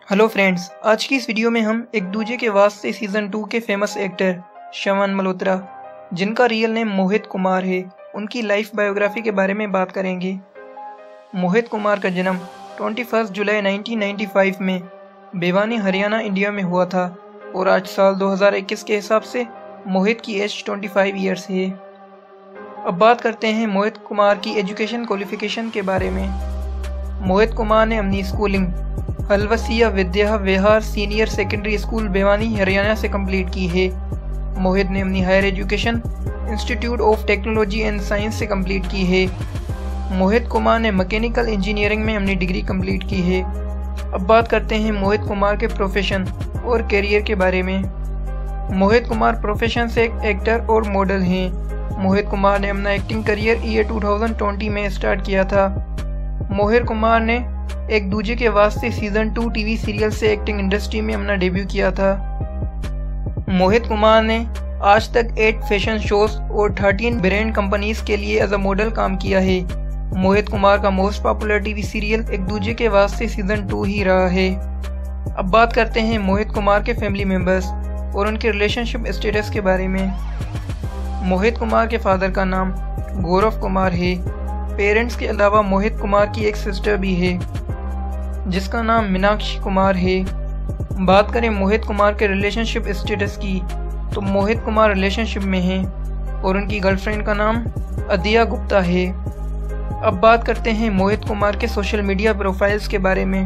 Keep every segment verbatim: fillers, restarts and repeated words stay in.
Hello friends, आज की इस वीडियो में हम एक दूजे के वास्ते सीजन टू के फेमस एक्टर श्रवण मल्होत्रा, जिनका रियल नेम मोहित कुमार है, उनकी लाइफ बायोग्राफी के बारे में बात करेंगे। मोहित कुमार का जन्म इक्कीस जुलाई नाइनटीन नाइंटी फाइव में भिवानी, हरियाणा, इंडिया में हुआ था और आज साल दो हज़ार इक्कीस के हिसाब से मोहित की एज पच्चीस इयर्स है। अब बात करते हैं मोहित कुमार की एजुकेशन क्वालिफिकेशन के बारे में। मोहित कुमार ने अपनी schooling Halwasiya Vidya Vihar senior secondary school Bhiwani, Haryana से कंप्लीट की है। मोहित ने अपनी higher education institute of technology and science से कंप्लीट की है। मोहित कुमार ने मैकेनिकल इंजीनियरिंग में अपनी डिग्री कंप्लीट की है। अब बात करते हैं मोहित कुमार के प्रोफेशन और करियर के बारे में। मोहित कुमार प्रोफेशन से एक एक्टर और मॉडल हैं। मोहित कुमार ने अपना acting career year two thousand twenty में स्टार्ट किया था। मोहित कुमार ने एक दूजे के वास्ते सीजन टू टीवी सीरियल से एक्टिंग इंडस्ट्री में अपना डेब्यू किया था। मोहित कुमार ने आज तक एट फैशन शोज और थर्टीन ब्रांड कंपनीज के लिए एज अ मॉडल काम किया है। मोहित कुमार का मोस्ट पॉपुलर टीवी सीरियल एक दूजे के वास्ते सीजन टू ही रहा है। अब बात करते हैं मोहित कुमार के फैमिली मेंबर्स और उनके रिलेशनशिप स्टेटस के बारे में। मोहित कुमार के फादर का नाम गौरव कुमार है। पेरेंट्स के अलावा मोहित कुमार की एक सिस्टर भी है जिसका नाम मीनाक्षी कुमार है। बात करें मोहित कुमार के रिलेशनशिप स्टेटस की, तो मोहित कुमार रिलेशनशिप में हैं और उनकी गर्लफ्रेंड का नाम अदिया गुप्ता है। अब बात करते हैं मोहित कुमार के सोशल मीडिया प्रोफाइल्स के बारे में।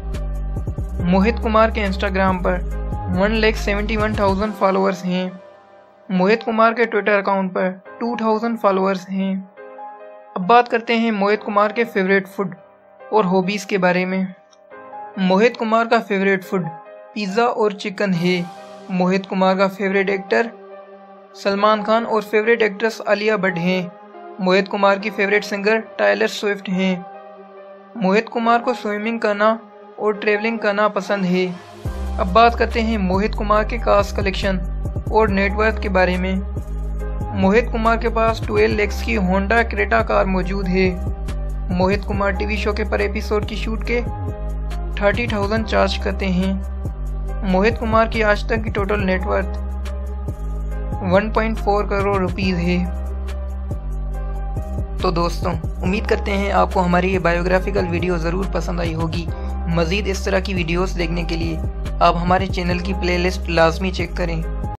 मोहित कुमार के इंस्टाग्राम पर one lakh seventy one thousand followers हैं। मोहित कुमार के ट्विटर अकाउंट पर टू थाउजेंड फॉलोअर्स हैं। अब बात करते हैं मोहित कुमार के फेवरेट फूड और हॉबीज़ के बारे में। मोहित कुमार का फेवरेट फूड पिज़्ज़ा और चिकन है। मोहित कुमार का फेवरेट एक्टर सलमान खान और फेवरेट एक्ट्रेस आलिया भट्ट हैं। मोहित कुमार की फेवरेट सिंगर टायलर स्विफ्ट हैं। मोहित कुमार को स्विमिंग करना और ट्रैवलिंग करना पसंद है। अब बात करते हैं मोहित कुमार के कार्स कलेक्शन और नेटवर्थ के बारे में। मोहित कुमार के पास ट्वेल्व लैक्स की होंडा क्रेटा कार मौजूद है। मोहित कुमार टीवी शो के पर एपिसोड की शूट के थर्टी थाउजेंड चार्ज करते हैं। मोहित कुमार की आज तक की total net worth one point four crore rupees है। तो दोस्तों, उम्मीद करते हैं आपको हमारी ये बायोग्राफिकल वीडियो ज़रूर पसंद आई होगी। मज़ीद इस तरह की वीडियोस देखने के लिए आप हमारे चैनल की प्लेलिस्ट लाजमी चेक करें।